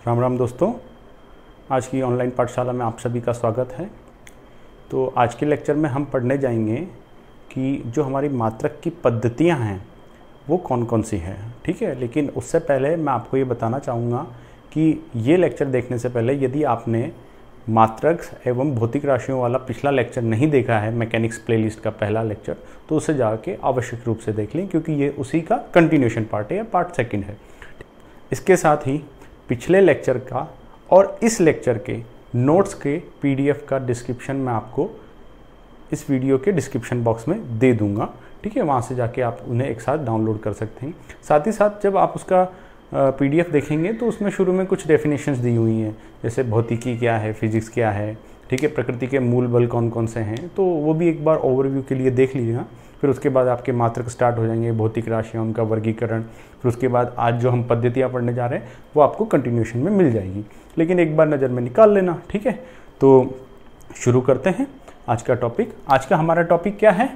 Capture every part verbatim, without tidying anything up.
राम राम दोस्तों, आज की ऑनलाइन पाठशाला में आप सभी का स्वागत है। तो आज के लेक्चर में हम पढ़ने जाएंगे कि जो हमारी मात्रक की पद्धतियां हैं वो कौन कौन सी हैं। ठीक है, लेकिन उससे पहले मैं आपको ये बताना चाहूँगा कि ये लेक्चर देखने से पहले यदि आपने मात्रक एवं भौतिक राशियों वाला पिछला लेक्चर नहीं देखा है, मैकेनिक्स प्लेलिस्ट का पहला लेक्चर, तो उसे जाके आवश्यक रूप से देख लें, क्योंकि ये उसी का कंटिन्यूशन पार्ट है या पार्ट सेकंड है। इसके साथ ही पिछले लेक्चर का और इस लेक्चर के नोट्स के पीडीएफ का डिस्क्रिप्शन मैं आपको इस वीडियो के डिस्क्रिप्शन बॉक्स में दे दूंगा। ठीक है, वहाँ से जाके आप उन्हें एक साथ डाउनलोड कर सकते हैं। साथ ही साथ जब आप उसका पीडीएफ देखेंगे तो उसमें शुरू में कुछ डेफिनेशंस दी हुई हैं, जैसे भौतिकी क्या है, फिजिक्स क्या है, ठीक है, प्रकृति के मूल बल कौन कौन से हैं, तो वो भी एक बार ओवरव्यू के लिए देख लीजिएगा। फिर उसके बाद आपके मात्रक स्टार्ट हो जाएंगे, भौतिक राशियाँ, उनका वर्गीकरण। फिर उसके बाद आज जो हम पद्धतियाँ पढ़ने जा रहे हैं वो आपको कंटिन्यूशन में मिल जाएगी, लेकिन एक बार नज़र में निकाल लेना। ठीक है, तो शुरू करते हैं आज का टॉपिक। आज का हमारा टॉपिक क्या है?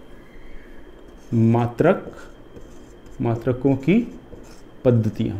मात्रक, मात्रकों की पद्धतियाँ।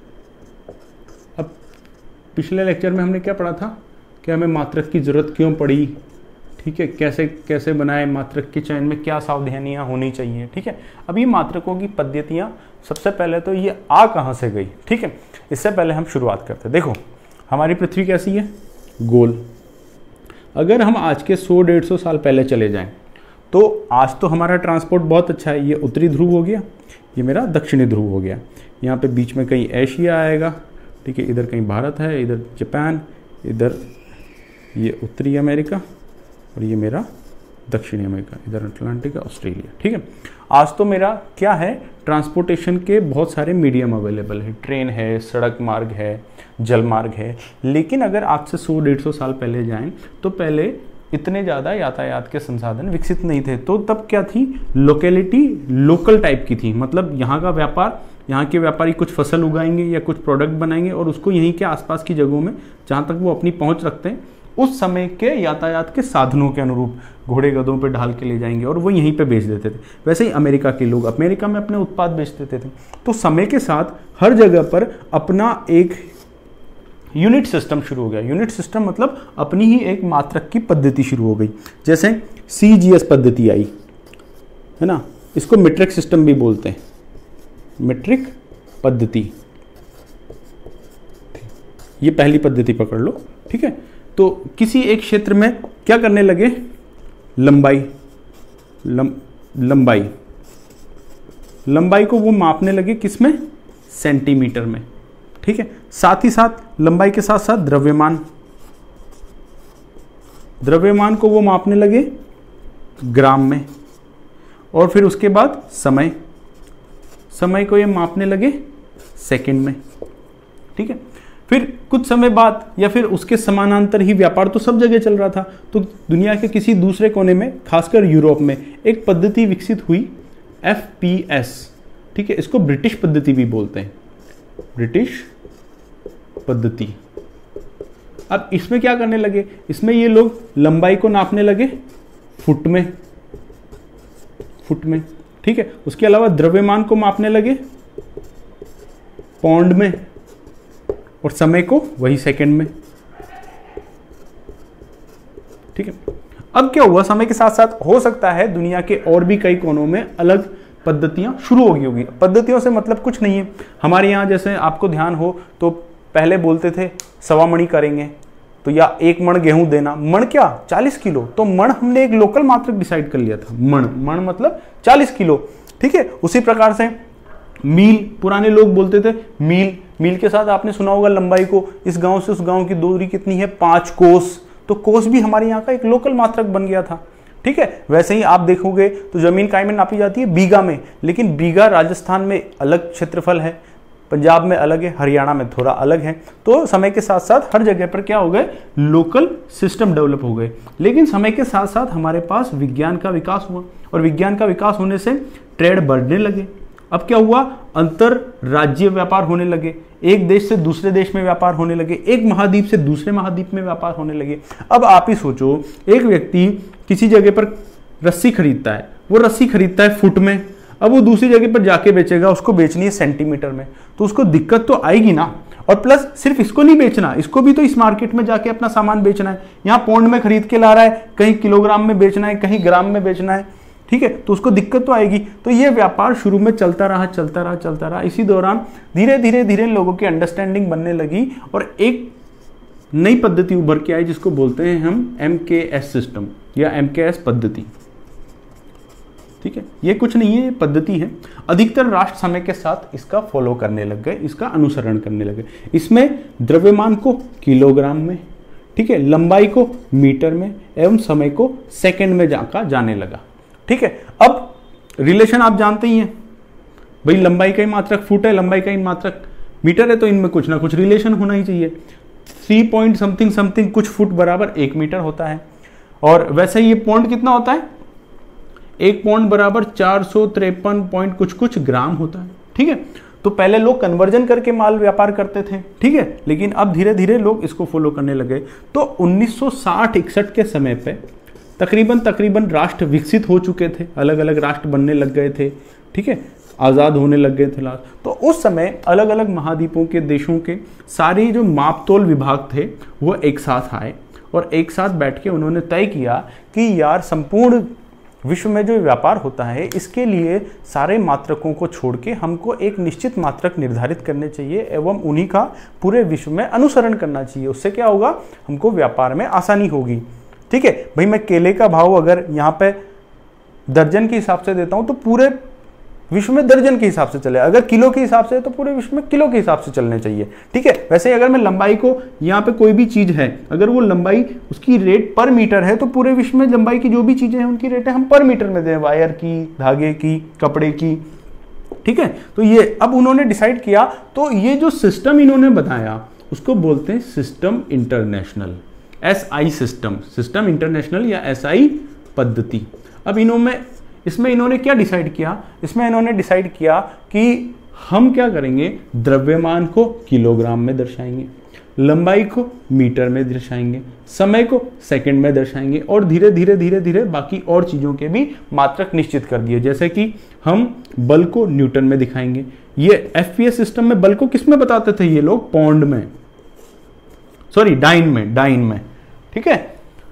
अब पिछले लेक्चर में हमने क्या पढ़ा था कि हमें मात्रक की ज़रूरत क्यों पड़ी, ठीक है, कैसे कैसे बनाए, मात्रक के चयन में क्या सावधानियां होनी चाहिए। ठीक है, अब ये मात्रकों की पद्धतियां, सबसे पहले तो ये आ कहाँ से गई। ठीक है, इससे पहले हम शुरुआत करते हैं। देखो, हमारी पृथ्वी कैसी है? गोल। अगर हम आज के सौ डेढ़ सौ साल पहले चले जाएं तो आज तो हमारा ट्रांसपोर्ट बहुत अच्छा है। ये उत्तरी ध्रुव हो गया, ये मेरा दक्षिणी ध्रुव हो गया। यहाँ पे बीच में कहीं एशिया आएगा, ठीक है, इधर कहीं भारत है, इधर जापान, इधर ये उत्तरी अमेरिका और ये मेरा दक्षिणी अमेरिका, इधर अटलांटिक, ऑस्ट्रेलिया। ठीक है, आज तो मेरा क्या है, ट्रांसपोर्टेशन के बहुत सारे मीडियम अवेलेबल है, ट्रेन है, सड़क मार्ग है, जल मार्ग है। लेकिन अगर आज से सौ डेढ़ सौ साल पहले जाएं तो पहले इतने ज़्यादा यातायात के संसाधन विकसित नहीं थे। तो तब क्या थी, लोकेलिटी लोकल टाइप की थी। मतलब यहाँ का व्यापार, यहाँ के व्यापारी कुछ फसल उगाएंगे या कुछ प्रोडक्ट बनाएंगे और उसको यहीं के आसपास की जगहों में जहाँ तक वो अपनी पहुँच रखते हैं उस समय के यातायात के साधनों के अनुरूप घोड़े गधों पे ढाल के ले जाएंगे और वो यहीं पे बेच देते थे। वैसे ही अमेरिका के लोग अमेरिका में अपने उत्पाद बेच देते थे। तो समय के साथ हर जगह पर अपना एक यूनिट सिस्टम शुरू हो गया। यूनिट सिस्टम मतलब अपनी ही एक मात्रक की पद्धति शुरू हो गई। जैसे सी जी एस पद्धति आई है ना, इसको मीट्रिक सिस्टम भी बोलते हैं, मीट्रिक पद्धति। ये पहली पद्धति पकड़ लो। ठीक है, तो किसी एक क्षेत्र में क्या करने लगे, लंबाई लम, लंबाई लंबाई को वो मापने लगे, किसमें, सेंटीमीटर में। ठीक है, साथ ही साथ लंबाई के साथ साथ द्रव्यमान, द्रव्यमान को वो मापने लगे ग्राम में। और फिर उसके बाद समय, समय को ये मापने लगे सेकंड में। ठीक है, फिर कुछ समय बाद या फिर उसके समानांतर ही व्यापार तो सब जगह चल रहा था। तो दुनिया के किसी दूसरे कोने में, खासकर यूरोप में, एक पद्धति विकसित हुई, एफ पी एस। ठीक है, इसको ब्रिटिश पद्धति भी बोलते हैं, ब्रिटिश पद्धति। अब इसमें क्या करने लगे, इसमें ये लोग लंबाई को नापने लगे फुट में, फुट में। ठीक है, उसके अलावा द्रव्यमान को मापने लगे पौंड में और समय को वही सेकंड में। ठीक है, अब क्या हुआ, समय के साथ साथ हो सकता है दुनिया के और भी कई कोनों में अलग पद्धतियां शुरू हो गई होगी। पद्धतियों से मतलब कुछ नहीं है, हमारे यहाँ जैसे आपको ध्यान हो तो पहले बोलते थे सवा मणी करेंगे तो या एक मण गेहूं देना, मण क्या चालीस किलो, तो मण हमने एक लोकल मात्रक डिसाइड कर लिया था, मण मण मतलब चालीस किलो। ठीक है, उसी प्रकार से मील, पुराने लोग बोलते थे मील, मील के साथ आपने सुना होगा लंबाई को, इस गांव से उस गांव की दूरी कितनी है, पांच कोस, तो कोस भी हमारे यहाँ का एक लोकल मात्रक बन गया था। ठीक है, वैसे ही आप देखोगे तो जमीन काय में नापी जाती है, बीघा में, लेकिन बीघा राजस्थान में अलग क्षेत्रफल है, पंजाब में अलग है, हरियाणा में थोड़ा अलग है। तो समय के साथ साथ हर जगह पर क्या हो गए, लोकल सिस्टम डेवलप हो गए। लेकिन समय के साथ साथ हमारे पास विज्ञान का विकास हुआ और विज्ञान का विकास होने से ट्रेड बढ़ने लगे। अब क्या हुआ, अंतर राज्य व्यापार होने लगे, एक देश से दूसरे देश में व्यापार होने लगे, एक महाद्वीप से दूसरे महाद्वीप में व्यापार होने लगे। अब आप ही सोचो, एक व्यक्ति किसी जगह पर रस्सी खरीदता है, वो रस्सी खरीदता है फुट में, अब वो दूसरी जगह पर जाके बेचेगा, उसको बेचनी है सेंटीमीटर में, तो उसको दिक्कत तो आएगी ना। और प्लस सिर्फ इसको नहीं बेचना, इसको भी तो इस मार्केट में जाके अपना सामान बेचना है। यहाँ पौंड में खरीद के ला रहा है, कहीं किलोग्राम में बेचना है, कहीं ग्राम में बेचना है, ठीक है, तो उसको दिक्कत तो आएगी। तो ये व्यापार शुरू में चलता रहा चलता रहा चलता रहा। इसी दौरान धीरे धीरे धीरे लोगों की अंडरस्टैंडिंग बनने लगी और एक नई पद्धति उभर के आई जिसको बोलते हैं हम एम के एस सिस्टम या एम के एस पद्धति। ठीक है, ये कुछ नहीं है, ये पद्धति है। अधिकतर राष्ट्र समय के साथ इसका फॉलो करने लग गए, इसका अनुसरण करने लगे। इसमें द्रव्यमान को किलोग्राम में, ठीक है, लंबाई को मीटर में एवं समय को सेकंड में जाकर जाने लगा। ठीक है, अब रिलेशन आप जानते ही हैं भाई, लंबाई का ही मात्रक फुट है, लंबाई का ही मात्रक मीटर है, तो इनमें कुछ ना कुछ रिलेशन होना ही चाहिए। थ्री पॉइंट समथिंग समथिंग कुछ फुट बराबर एक मीटर होता है। और वैसे ये पौंड कितना होता है, एक पौंड बराबर चार सौ तिरपन पॉइंट कुछ कुछ ग्राम होता है। ठीक है, तो पहले लोग कन्वर्जन करके माल व्यापार करते थे, ठीक है, लेकिन अब धीरे धीरे लोग इसको फॉलो करने लगे। तो उन्नीस सौ साठ इकसठ के समय पे तकरीबन तकरीबन राष्ट्र विकसित हो चुके थे, अलग अलग राष्ट्र बनने लग गए थे, ठीक है, आज़ाद होने लग गए थे लास्ट। तो उस समय अलग अलग महाद्वीपों के देशों के सारे जो मापतोल विभाग थे वो एक साथ आए और एक साथ बैठ के उन्होंने तय किया कि यार संपूर्ण विश्व में जो व्यापार होता है इसके लिए सारे मात्रकों को छोड़ के हमको एक निश्चित मात्रक निर्धारित करने चाहिए एवं उन्हीं का पूरे विश्व में अनुसरण करना चाहिए। उससे क्या होगा, हमको व्यापार में आसानी होगी। ठीक है भाई, मैं केले का भाव अगर यहाँ पे दर्जन के हिसाब से देता हूँ तो पूरे विश्व में दर्जन के हिसाब से चले, अगर किलो के हिसाब से तो पूरे विश्व में किलो के हिसाब से चलने चाहिए। ठीक है, वैसे अगर मैं लंबाई को यहाँ पे कोई भी चीज है, अगर वो लंबाई उसकी रेट पर मीटर है तो पूरे विश्व में लंबाई की जो भी चीजें हैं उनकी रेटें हम पर मीटर में दें, वायर की, धागे की, कपड़े की। ठीक है, तो ये अब उन्होंने डिसाइड किया, तो ये जो सिस्टम इन्होंने बताया उसको बोलते हैं system international, S I system, system international या एस आई पद्धति। अब इन्होंने इसमें इन्होंने क्या डिसाइड किया, इसमें इन्होंने डिसाइड किया कि हम क्या करेंगे, द्रव्यमान को किलोग्राम में दर्शाएंगे, लंबाई को मीटर में दर्शाएंगे, समय को सेकंड में दर्शाएंगे और धीरे धीरे धीरे धीरे बाकी और चीज़ों के भी मात्रक निश्चित कर दिए। जैसे कि हम बल को न्यूटन में दिखाएंगे। ये एफ पी एस सिस्टम में बल को किस में बताते थे ये लोग, पौंड में, सॉरी डाइन में, डाइन में। ठीक है,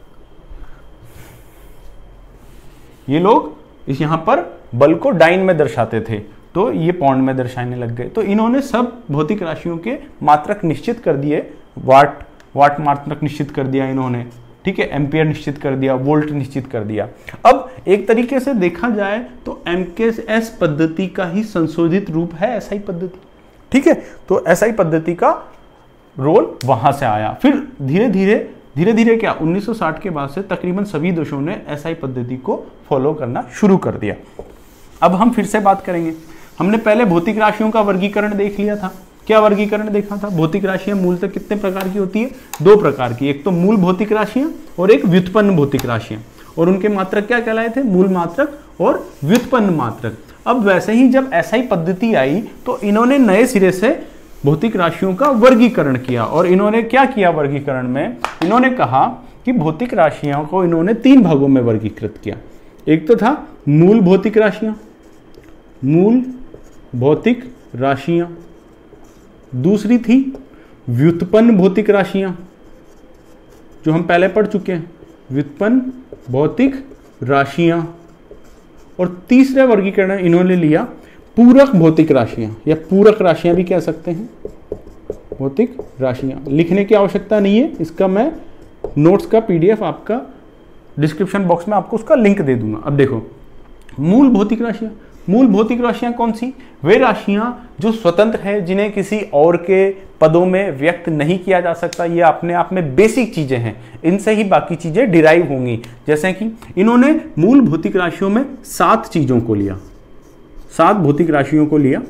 ये लोग इस यहां पर बल को डाइन में दर्शाते थे, तो ये पौंड में दर्शाने लग गए। तो इन्होंने सब भौतिक राशियों के मात्रक निश्चित कर दिए, वाट वाट मात्रक निश्चित कर दिया इन्होंने, ठीक है, एम्पियर निश्चित कर दिया, वोल्ट निश्चित कर दिया। अब एक तरीके से देखा जाए तो एम के एस पद्धति का ही संशोधित रूप है एस आई पद्धति। ठीक है, तो एस आई पद्धति का रोल वहां से आया। फिर धीरे धीरे धीरे धीरे क्या उन्नीस सौ साठ के बाद से तकरीबन सभी देशों ने एस आई पद्धति को फॉलो करना शुरू कर दिया। अब हम फिर से बात करेंगे, हमने पहले भौतिक राशियों का वर्गीकरण देख लिया था। क्या वर्गीकरण देखा था, भौतिक राशियां मूलतः कितने प्रकार की होती है, दो प्रकार की, एक तो मूल भौतिक राशियां और एक व्युत्पन्न भौतिक राशियां, और उनके मात्रक क्या कहलाए थे, मूल मात्रक और व्युत्पन्न मात्रक। अब वैसे ही जब एस आई पद्धति आई तो इन्होंने नए सिरे से भौतिक राशियों का वर्गीकरण किया। और इन्होंने क्या किया वर्गीकरण में, इन्होंने कहा कि भौतिक राशियों को इन्होंने तीन भागों में वर्गीकृत किया। एक तो था मूल भौतिक राशियां, मूल भौतिक राशियां, दूसरी थी व्युत्पन्न भौतिक राशियां जो हम पहले पढ़ चुके हैं, व्युत्पन्न भौतिक राशियां, और तीसरा वर्गीकरण इन्होंने लिया पूरक भौतिक राशियां या पूरक राशियां भी कह सकते हैं, भौतिक राशियां। लिखने की आवश्यकता नहीं है, इसका मैं नोट्स का पीडीएफ आपका डिस्क्रिप्शन बॉक्स में आपको उसका लिंक दे दूंगा। अब देखो, मूल भौतिक राशियां, मूल भौतिक राशियां कौन सी, वे राशियां जो स्वतंत्र है, जिन्हें किसी और के पदों में व्यक्त नहीं किया जा सकता। ये अपने आप में बेसिक चीजें हैं, इनसे ही बाकी चीजें डिराइव होंगी। जैसे कि इन्होंने मूल भौतिक राशियों में सात चीजों को लिया, सात भौतिक राशियों को लिया।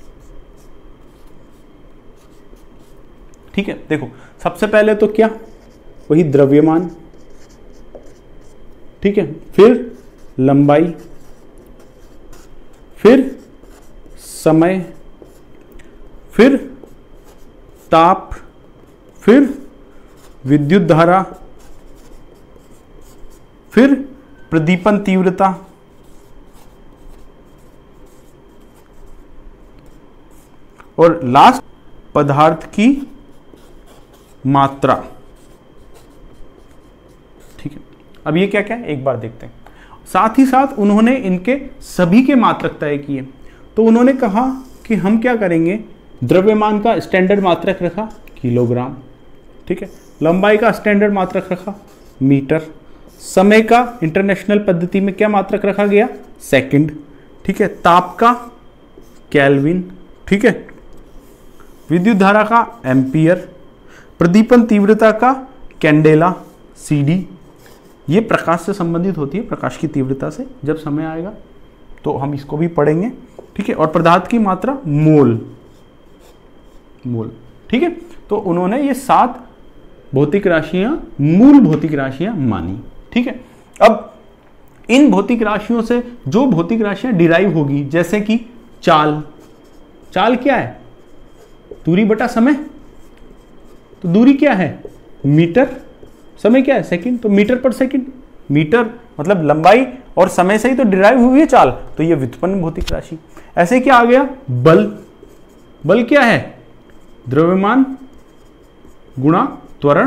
ठीक है, देखो सबसे पहले तो क्या, वही द्रव्यमान, ठीक है, फिर लंबाई, फिर समय, फिर ताप, फिर विद्युत धारा, फिर प्रदीपन तीव्रता, और लास्ट पदार्थ की मात्रा। ठीक है, अब ये क्या क्या है एक बार देखते हैं। साथ ही साथ उन्होंने इनके सभी के मात्रक तय किए। तो उन्होंने कहा कि हम क्या करेंगे, द्रव्यमान का स्टैंडर्ड मात्रक रखा किलोग्राम, ठीक है, लंबाई का स्टैंडर्ड मात्रक रखा मीटर, समय का इंटरनेशनल पद्धति में क्या मात्रक रखा गया, सेकंड, ठीक है, ताप का केल्विन, ठीक है, विद्युत धारा का एम्पियर, प्रदीपन तीव्रता का कैंडेला सीडी, ये प्रकाश से संबंधित होती है, प्रकाश की तीव्रता से, जब समय आएगा तो हम इसको भी पढ़ेंगे, ठीक है, और पदार्थ की मात्रा मोल, मोल, ठीक है। तो उन्होंने ये सात भौतिक राशियां, मूल भौतिक राशियां मानी, ठीक है। अब इन भौतिक राशियों से जो भौतिक राशियां डिराइव होगी, जैसे कि चाल, चाल क्या है, दूरी बटा समय, तो दूरी क्या है मीटर, समय क्या है सेकंड, तो मीटर पर सेकंड, मीटर मतलब लंबाई और समय से ही तो डिराइव हुई है चाल, तो ये व्युत्पन्न भौतिक राशि। ऐसे क्या आ गया, बल, बल क्या है, द्रव्यमान गुणा त्वरण,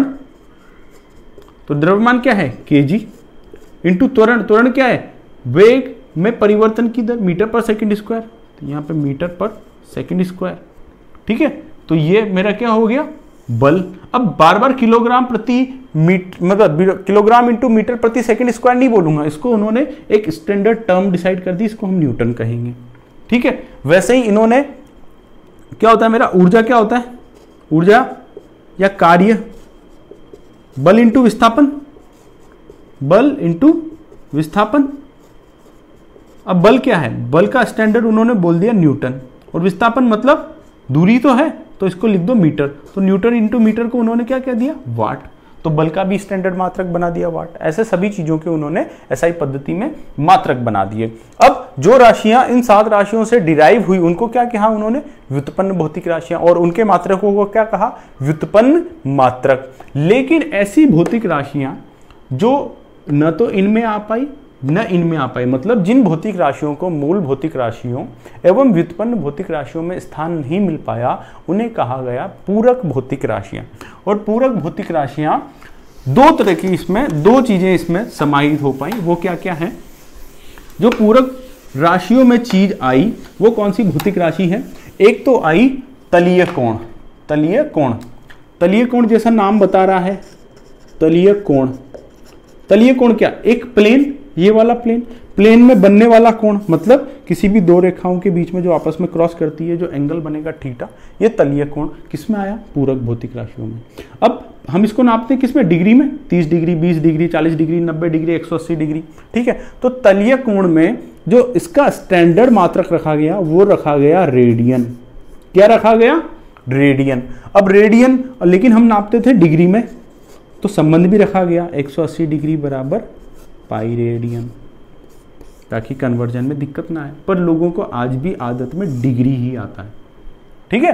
तो द्रव्यमान क्या है केजी इंटू त्वरण, त्वरण क्या है वेग में परिवर्तन की दर मीटर पर सेकंड स्क्वायर, तो यहां पे मीटर पर सेकंड स्क्वायर, ठीक है। तो ये मेरा क्या हो गया बल। अब बार बार किलोग्राम प्रति मीटर मतलब किलोग्राम इंटू मीटर प्रति सेकंड स्क्वायर नहीं बोलूंगा, इसको उन्होंने एक स्टैंडर्ड टर्म डिसाइड कर दी, इसको हम न्यूटन कहेंगे, ठीक है। वैसे ही इन्होंने क्या होता है मेरा ऊर्जा, क्या होता है ऊर्जा या कार्य, बल इंटू विस्थापन, बल इंटू विस्थापन। अब बल क्या है, बल का स्टैंडर्ड उन्होंने बोल दिया न्यूटन, और विस्थापन मतलब दूरी तो है तो इसको लिख दो मीटर, तो न्यूटन इंटू मीटर को उन्होंने क्या कह दिया वाट, तो बल का भी स्टैंडर्ड मात्रक बना दिया वाट। ऐसे सभी चीजों के उन्होंने एसआई पद्धति में मात्रक बना दिए। अब जो राशियां इन सात राशियों से डिराइव हुई उनको क्या कहा उन्होंने व्युत्पन्न भौतिक राशियां, और उनके मात्रकों को क्या कहा व्युत्पन्न मात्रक। लेकिन ऐसी भौतिक राशियां जो न तो इनमें आ पाई न इनमें आ पाई, मतलब जिन भौतिक राशियों को मूल भौतिक राशियों एवं व्युत्पन्न भौतिक राशियों में स्थान नहीं मिल पाया, उन्हें कहा गया पूरक भौतिक राशियां। और पूरक भौतिक राशियां दो तरह की, इसमें दो चीजें इसमें समाहित हो पाई, वो क्या क्या है, जो पूरक राशियों में चीज आई वो कौन सी भौतिक राशि है, एक तो आई तलीय कोण, तलीय कोण, तलीय कोण जैसा नाम बता रहा है तलीय कोण। तलीय कोण क्या, एक प्लेन, ये वाला प्लेन, प्लेन में बनने वाला कोण, मतलब किसी भी दो रेखाओं के बीच में जो आपस में क्रॉस करती है जो एंगल बनेगा थीटा, ये तलीय कोण किसमें आया पूरक भौतिक राशियों में। अब हम इसको नापते हैं किसमें, डिग्री में, तीस डिग्री, बीस डिग्री, चालीस डिग्री, नब्बे डिग्री, एक सौ अस्सी डिग्री, ठीक है। तो तलीय कोण में जो इसका स्टैंडर्ड मात्रक रखा गया वो रखा गया रेडियन, क्या रखा गया रेडियन। अब रेडियन, लेकिन हम नापते थे डिग्री में, तो संबंध भी रखा गया एक सौ अस्सी डिग्री बराबर पाई रेडियन, ताकि कन्वर्जन में दिक्कत ना आए। पर लोगों को आज भी आदत में डिग्री ही आता है, ठीक है।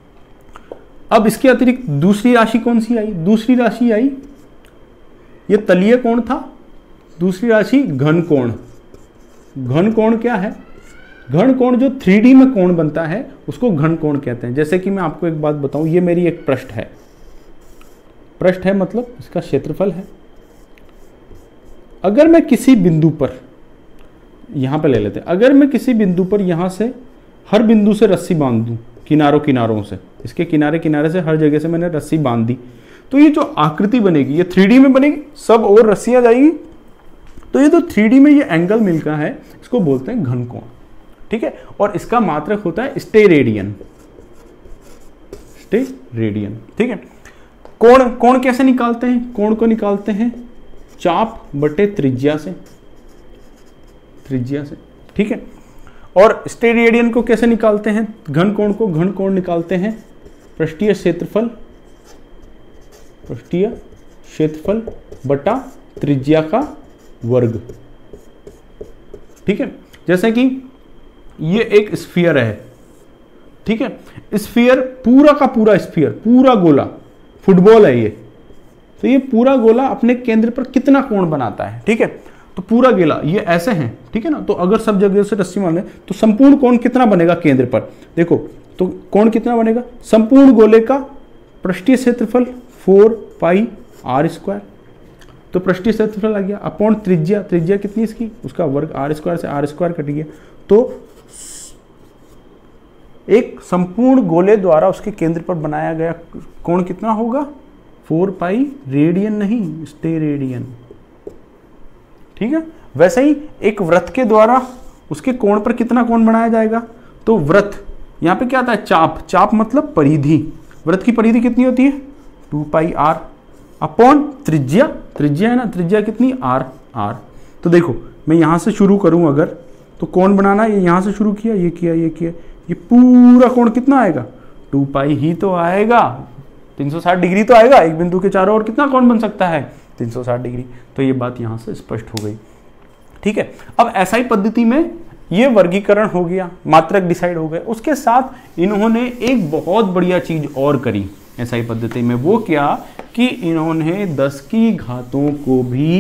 अब इसके अतिरिक्त दूसरी राशि कौन सी आई, दूसरी राशि आई, ये तलीय कोण था, दूसरी राशि घन कोण। घन कोण क्या है, घन कोण जो थ्री डी में कोण बनता है उसको घन कोण कहते हैं। जैसे कि मैं आपको एक बात बताऊं, ये मेरी एक पृष्ठ है, पृष्ठ है मतलब इसका क्षेत्रफल है। अगर मैं किसी बिंदु पर, यहां पर ले लेते हैं, अगर मैं किसी बिंदु पर यहां से हर बिंदु से रस्सी बांध दूं, किनारों किनारों से, इसके किनारे किनारे से हर जगह से मैंने रस्सी बांध दी, तो ये जो आकृति बनेगी ये थ्री डी में बनेगी, सब और रस्सियां जाएगी, तो ये तो थ्री डी में ये एंगल मिलता है, इसको बोलते हैं घन कोण, ठीक है। और इसका मात्रक होता है स्टेरेडियन, स्टेरेडियन, ठीक है। कोण, कोण कैसे निकालते हैं, कोण को निकालते हैं चाप बटे त्रिज्या से, त्रिज्या से, ठीक है। और स्टेरेडियन को कैसे निकालते हैं, घन कोण को घन कोण निकालते हैं पृष्ठीय क्षेत्रफल, पृष्ठीय क्षेत्रफल बटा त्रिज्या का वर्ग, ठीक है। जैसे कि ये एक स्फीयर है, ठीक है, स्फीयर पूरा का पूरा स्फीयर, पूरा गोला, फुटबॉल है ये, तो ये पूरा गोला अपने केंद्र पर कितना कोण बनाता है, ठीक है। तो पूरा गोला ये ऐसे हैं, ठीक है ना, तो अगर सब जगह से रस्सी मान लें तो संपूर्ण कोण कितना बनेगा केंद्र पर, देखो तो कोण कितना बनेगा, संपूर्ण गोले का पृष्ठीय क्षेत्रफल फोर पाई आर स्क्वायर, तो पृष्ठीय क्षेत्रफल आ गया अपॉन त्रिज्या, त्रिज्या कितनी इसकी, उसका वर्ग, आर स्क्वायर से आर स्क्वायर कट गया, तो एक संपूर्ण गोले द्वारा उसके केंद्र पर बनाया गया कोण कितना होगा, फोर पाई रेडियन नहीं स्टेरेडियन। ठीक है, वैसे ही एक वृत्त के द्वारा उसके कोण पर कितना कोण बनाया जाएगा, तो वृत्त यहाँ पे क्या आता है, चाप, चाप मतलब परिधि, वृत्त की परिधि कितनी होती है, टू पाई आर अपॉन त्रिज्या, त्रिज्या है ना, त्रिज्या कितनी, आर, आर। तो देखो मैं यहाँ से शुरू करूँ अगर, तो कोण बनाना, ये यहाँ से शुरू किया, ये किया, ये किया, ये पूरा कोण कितना आएगा, टू पाई ही तो आएगा, तीन सौ साठ डिग्री तो आएगा, एक बिंदु के चारों ओर कितना कोण बन सकता है, तीन सौ साठ डिग्री। तो ये बात यहाँ से स्पष्ट हो गई। ठीक है, अब एसआई पद्धति में ये वर्गीकरण हो गया, मात्रक डिसाइड हो गए। उसके साथ इन्होंने एक बहुत बढ़िया चीज और करी एसआई पद्धति में, वो क्या कि इन्होंने दस की घातों को भी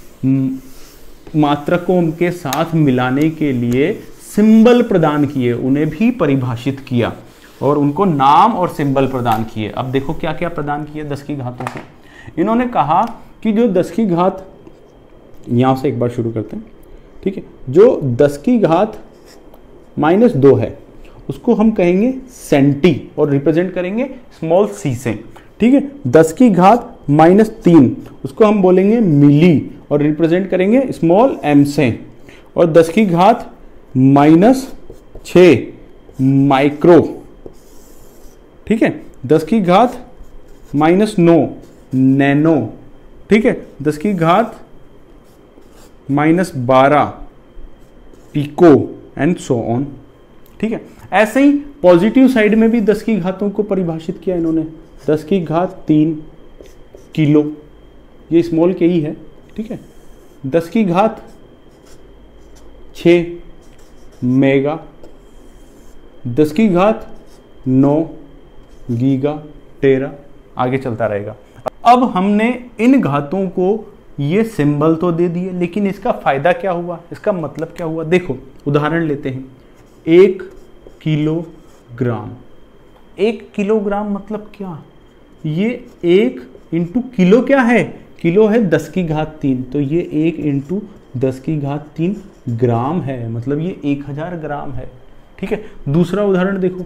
मात्रकों के साथ मिलाने के लिए सिंबल प्रदान किए, उन्हें भी परिभाषित किया और उनको नाम और सिंबल प्रदान किए। अब देखो क्या क्या प्रदान किए दस की घातों को। इन्होंने कहा कि जो दस की घात, यहां से एक बार शुरू करते हैं। ठीक है, जो दस की घात माइनस दो है उसको हम कहेंगे सेंटी और रिप्रेजेंट करेंगे स्मॉल सी से। ठीक है, दस की घात माइनस तीन उसको हम बोलेंगे मिली और रिप्रेजेंट करेंगे स्मॉल एम से। और दस की घात माइनस छ माइक्रो। ठीक है, दस की घात माइनस नौ नैनो। ठीक है, दस की घात माइनस बारह पिको एंड सो ऑन। ठीक है, ऐसे ही पॉजिटिव साइड में भी दस की घातों को परिभाषित किया इन्होंने। दस की घात तीन किलो, ये स्मॉल के ही है। ठीक है, दस की घात छ मेगा, दस की घात नौ गीगा टेरा, आगे चलता रहेगा। अब हमने इन घातों को ये सिंबल तो दे दिए, लेकिन इसका फायदा क्या हुआ, इसका मतलब क्या हुआ। देखो उदाहरण लेते हैं, एक किलोग्राम। एक किलोग्राम मतलब क्या, ये एक इंटू किलो क्या है, किलो है दस की घात तीन, तो ये एक इंटू दस की घात तीन ग्राम है, मतलब ये एक हजार ग्राम है। ठीक है, दूसरा उदाहरण देखो,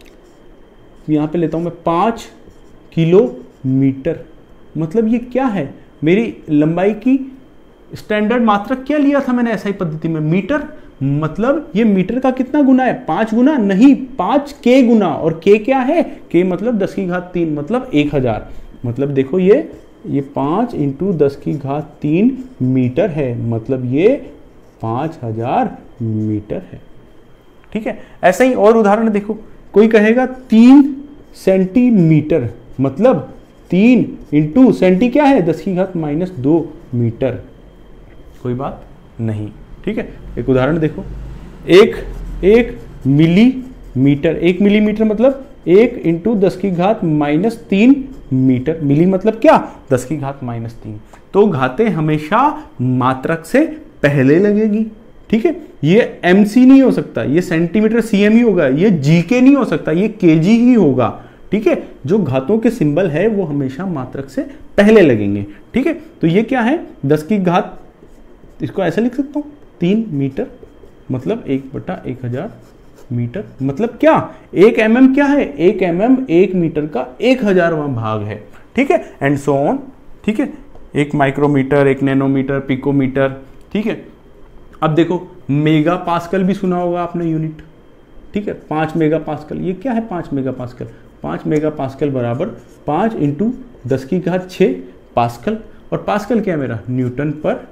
यहां पे लेता हूं मैं, पांच किलोमीटर, मतलब ये क्या है, मेरी लंबाई की स्टैंडर्ड मात्रक क्या लिया था मैंने एसआई पद्धति में, मीटर। मतलब ये मीटर का कितना गुना है, पांच गुना नहीं, पांच के गुना। और के क्या है, के मतलब दस की घात तीन, मतलब एक हजार। मतलब देखो ये ये पांच इंटू दस की घात तीन मीटर है, मतलब ये पांच हजार मीटर है। ठीक है, ऐसे ही और उदाहरण देखो, कोई कहेगा तीन सेंटीमीटर, मतलब तीन इंटू सेंटी क्या है, दस की घात माइनस दो मीटर, कोई बात नहीं। ठीक है, एक उदाहरण देखो, एक एक मिलीमीटर, एक मिलीमीटर मतलब एक इंटू दस की घात माइनस तीन मीटर, मिली मतलब क्या, दस की घात माइनस तीन। तो घातें हमेशा मात्रक से पहले लगेगी। ठीक है, ये एमसी नहीं हो सकता, ये सेंटीमीटर सीएम ही होगा, ये जीके नहीं हो सकता, ये केजी ही होगा। ठीक है, जो घातों के सिंबल है वो हमेशा मात्रक से पहले लगेंगे। ठीक है, तो ये क्या है, दस की घात, इसको ऐसे लिख सकता हूं, तीन मीटर मतलब एक बटा एक हजार मीटर, मतलब क्या, एक एम एम क्या है, एक एम एम एक मीटर का एक हजारवां भाग है। ठीक है, एंड सो ऑन। ठीक है, एक माइक्रोमीटर, एक नैनोमीटर, पिकोमीटर। ठीक है, अब देखो मेगा पास्कल भी सुना होगा आपने यूनिट। ठीक है, पांच मेगा पास्कल, ये क्या है, पांच मेगा पास्कल, पांच मेगा पास्कल बराबर पांच इंटू दस की घात छः पास्कल। और पास्कल क्या है मेरा, न्यूटन पर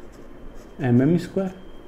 M M square.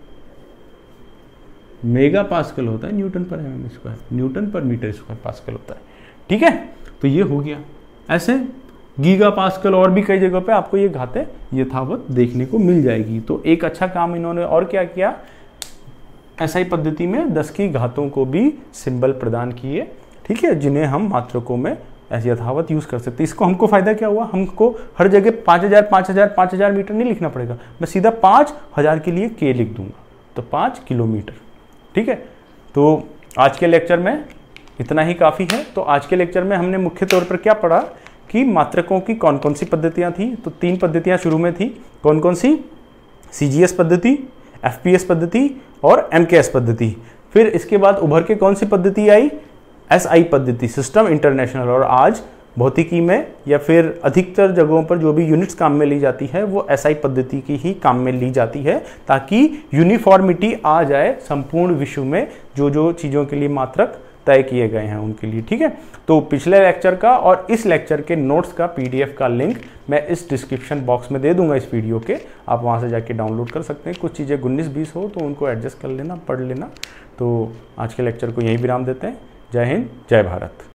Mega pascal होता है न्यूटन पर एम एम स्क्वायर, न्यूटन पर मीटर स्क्वायर पास्कल होता है। ठीक है, तो ये हो गया। ऐसे गीगा पास्कल और भी कई जगहों पे आपको ये घातें यथावत देखने को मिल जाएगी। तो एक अच्छा काम इन्होंने और क्या किया, एसआई पद्धति में दस की घातों को भी सिंबल प्रदान किए। ठीक है, जिन्हें हम मात्रकों में ऐसे यथावत यूज कर सकते हैं। इसको हमको फायदा क्या हुआ, हमको हर जगह पाँच हजार पाँच हजार पाँच हजार मीटर नहीं लिखना पड़ेगा, मैं सीधा पाँच हजार के लिए के लिख दूंगा, तो पाँच किलोमीटर। ठीक है, तो आज के लेक्चर में इतना ही काफ़ी है। तो आज के लेक्चर में हमने मुख्य तौर पर क्या पढ़ा कि मात्रकों की कौन कौन सी पद्धतियाँ थी। तो तीन पद्धतियाँ शुरू में थी, कौन कौन सी? सी जी एस पद्धति, एफ पी एस पद्धति और एम के एस पद्धति। फिर इसके बाद उभर के कौन सी पद्धति आई? एस आई पद्धति, सिस्टम इंटरनेशनल। और आज भौतिकी में या फिर अधिकतर जगहों पर जो भी यूनिट्स काम में ली जाती है वो एस आई पद्धति की ही काम में ली जाती है, ताकि यूनिफॉर्मिटी आ जाए संपूर्ण विश्व में जो जो चीज़ों के लिए मात्रक तय किए गए हैं उनके लिए। ठीक है, तो पिछले लेक्चर का और इस लेक्चर के नोट्स का पीडीएफ का लिंक मैं इस डिस्क्रिप्शन बॉक्स में दे दूंगा इस वीडियो के, आप वहां से जाके डाउनलोड कर सकते हैं। कुछ चीज़ें उन्नीस बीस हो तो उनको एडजस्ट कर लेना, पढ़ लेना। तो आज के लेक्चर को यहीं विराम देते हैं। जय हिंद, जय भारत।